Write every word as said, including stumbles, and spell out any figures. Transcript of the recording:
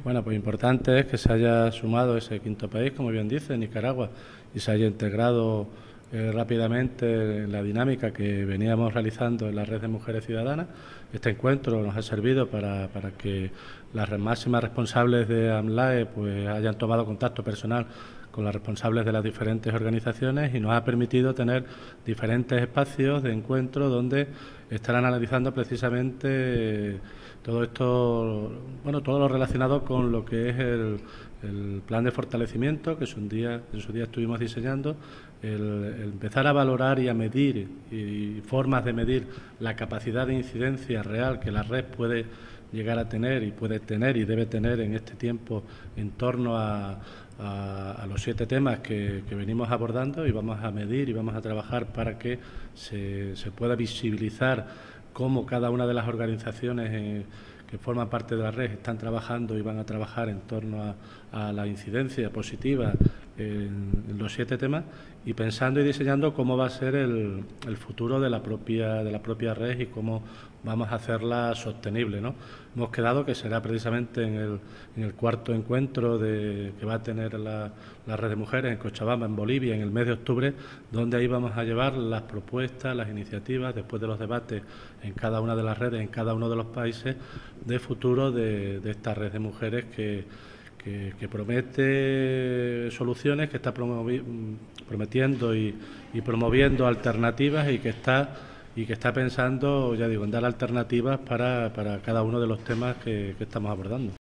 Bueno, pues importante es que se haya sumado ese quinto país, como bien dice, Nicaragua, y se haya integrado eh, rápidamente en la dinámica que veníamos realizando en la Red de Mujeres Ciudadanas. Este encuentro nos ha servido para, para que las máximas responsables de AMLAE pues, hayan tomado contacto personal con las responsables de las diferentes organizaciones y nos ha permitido tener diferentes espacios de encuentro donde estarán analizando precisamente todo esto, bueno, todo lo relacionado con lo que es el, el plan de fortalecimiento que en, día, en su día estuvimos diseñando, el, el empezar a valorar y a medir y formas de medir la capacidad de incidencia real que la red puede llegar a tener y puede tener y debe tener en este tiempo en torno a, a, a los siete temas que, que venimos abordando, y vamos a medir y vamos a trabajar para que se, se pueda visibilizar cómo cada una de las organizaciones eh, que forman parte de la red están trabajando y van a trabajar en torno a, a la incidencia positiva en, en los siete temas, y pensando y diseñando cómo va a ser el, el futuro de la propia de la propia red y cómo vamos a hacerla sostenible, ¿no? Hemos quedado que será precisamente en el, en el cuarto encuentro de, que va a tener la, la red de mujeres en Cochabamba, en Bolivia, en el mes de octubre, donde ahí vamos a llevar las propuestas, las iniciativas, después de los debates en cada una de las redes, en cada uno de los países, de futuro de, de esta red de mujeres que, que, que promete soluciones, que está prometiendo y, y promoviendo alternativas y que está y que está pensando, ya digo, en dar alternativas para, para cada uno de los temas que, que estamos abordando.